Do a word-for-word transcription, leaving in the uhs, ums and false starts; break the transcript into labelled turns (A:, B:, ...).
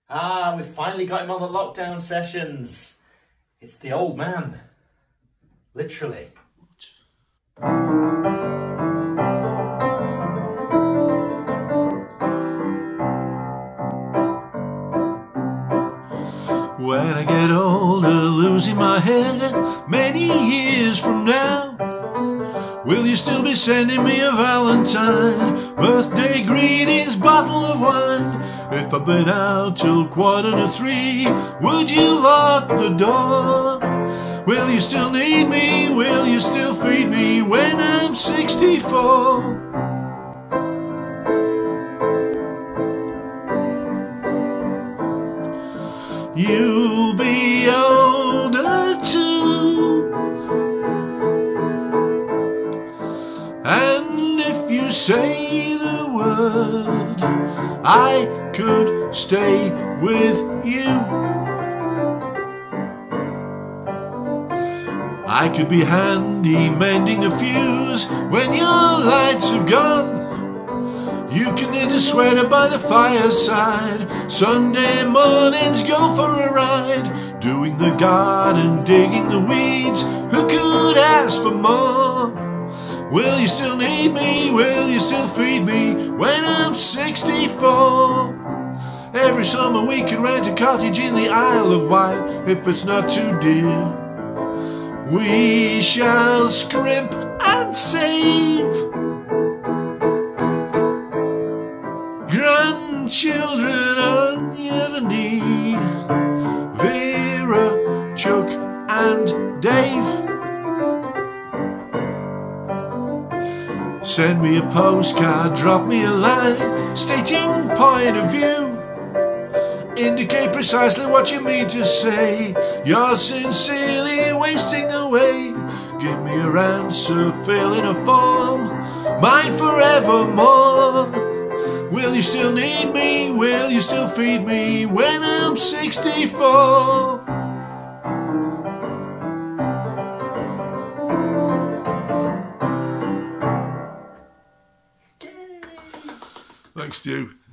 A: Ah, we finally got him on the lockdown sessions. It's the old man. Literally.
B: When I get older, losing my hair, many years from now, will you still be sending me a Valentine, birthday greetings, bottle of wine? If I've been out till quarter to three, would you lock the door? Will you still need me? Will you still feed me when I'm sixty-four? You'll be older too, and if you say the word, I could stay with you. I could be handy mending a fuse when your lights have gone. You can knit a sweater by the fireside. Sunday mornings go for a ride, doing the garden, digging the weeds. Who could ask for more? Will you still need me? Will you still feed me when I'm sixty-four? Every summer we can rent a cottage in the Isle of Wight, if it's not too dear. We shall scrimp and save. Grandchildren on your knee, Vera, Chuck and Dave. Send me a postcard, drop me a line, stating point of view. Indicate precisely what you mean to say. You're sincerely wasting away. Give me a answer, fill in a form, mine forevermore. Will you still need me? Will you still feed me when I'm sixty-four? Thanks, Stu.